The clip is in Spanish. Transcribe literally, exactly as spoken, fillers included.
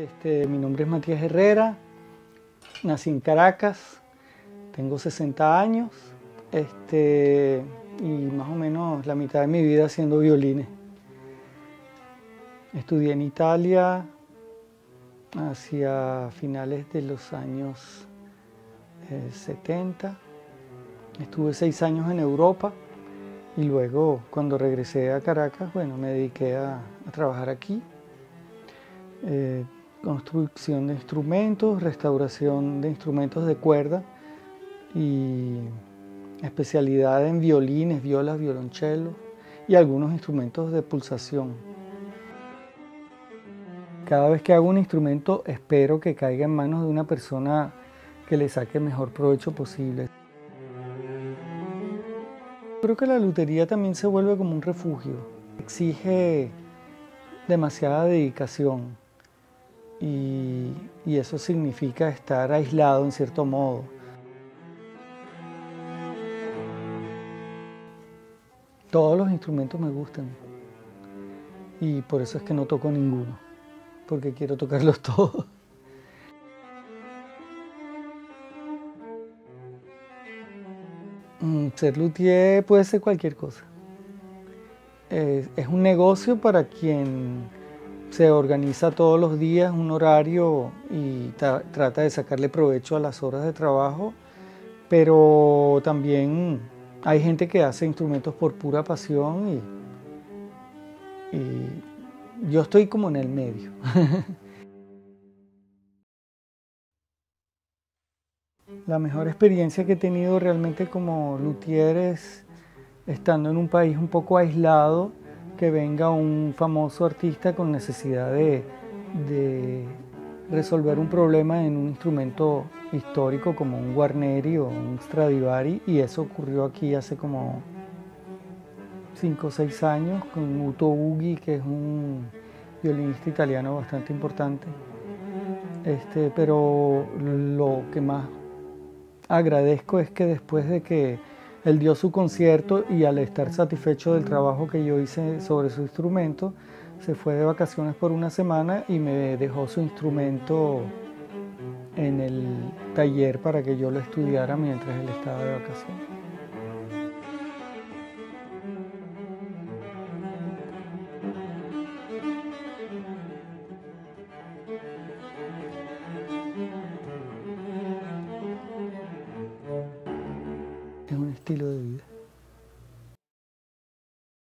Este, mi nombre es Matías Herrera, nací en Caracas, tengo sesenta años este, y más o menos la mitad de mi vida haciendo violines. Estudié en Italia hacia finales de los años eh, setenta. Estuve seis años en Europa y luego cuando regresé a Caracas, bueno, me dediqué a, a trabajar aquí. Eh, construcción de instrumentos, restauración de instrumentos de cuerda y especialidad en violines, violas, violonchelos y algunos instrumentos de pulsación. Cada vez que hago un instrumento espero que caiga en manos de una persona que le saque el mejor provecho posible. Creo que la lutería también se vuelve como un refugio. Exige demasiada dedicación y, y eso significa estar aislado en cierto modo. Todos los instrumentos me gustan y por eso es que no toco ninguno, porque quiero tocarlos todos. Ser luthier puede ser cualquier cosa. Es, es un negocio para quien se organiza todos los días un horario y tra trata de sacarle provecho a las horas de trabajo, pero también hay gente que hace instrumentos por pura pasión y, y yo estoy como en el medio. La mejor experiencia que he tenido realmente como luthier es estando en un país un poco aislado, que venga un famoso artista con necesidad de, de resolver un problema en un instrumento histórico como un Guarneri o un Stradivari, y eso ocurrió aquí hace como cinco o seis años con Uto Buggi, que es un violinista italiano bastante importante. Este, pero lo que más agradezco es que después de que él dio su concierto y al estar satisfecho del trabajo que yo hice sobre su instrumento, se fue de vacaciones por una semana y me dejó su instrumento en el taller para que yo lo estudiara mientras él estaba de vacaciones.